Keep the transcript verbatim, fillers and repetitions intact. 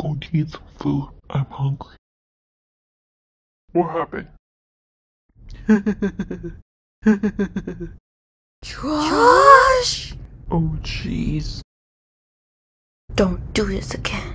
going to eat some food. I'm hungry. What happened? Josh! Oh, jeez. Don't do this again.